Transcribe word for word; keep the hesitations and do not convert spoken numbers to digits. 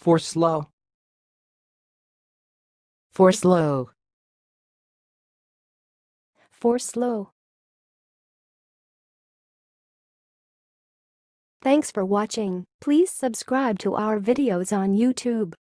foreslow, foreslow, foreslow. Thanks for watching. Please subscribe to our videos on YouTube.